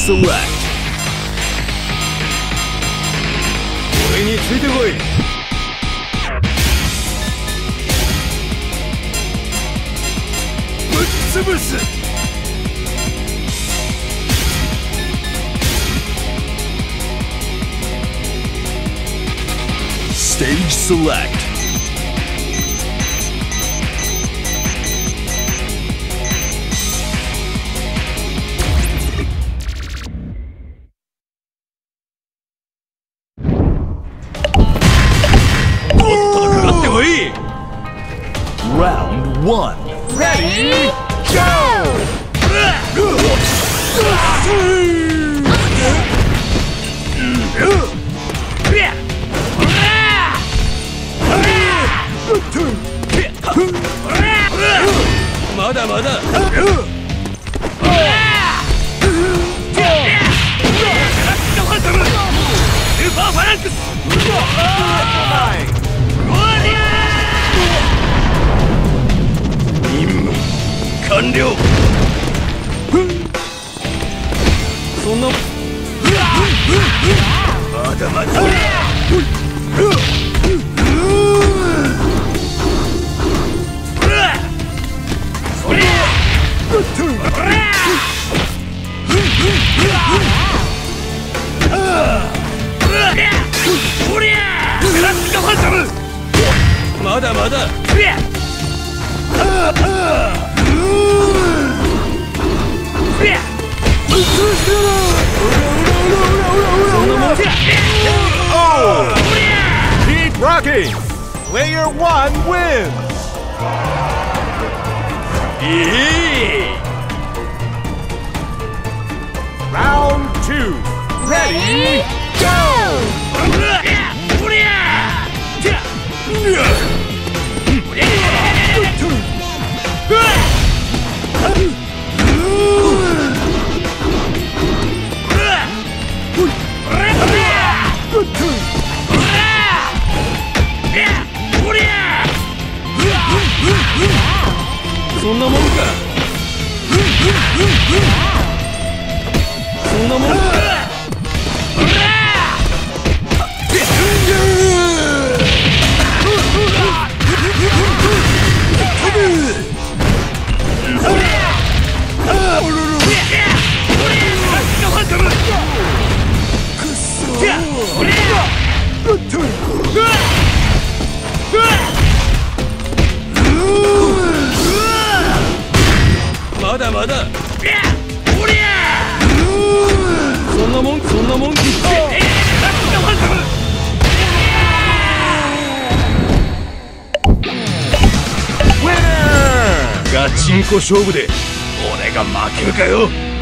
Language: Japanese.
select. 俺についてこい。ぶっ潰す。Stage select. Round 1. Ready, go! まだまだ。スーパーファランクス。任務完了。そんなまだまだ。まだまだ。 Keep rocking! Player 1 wins! Round 2. Ready, go! そんなもんか。そんなもんか。まだまだ。そんなもん、そんなもん。ガチンコ勝負で俺が負けるかよ。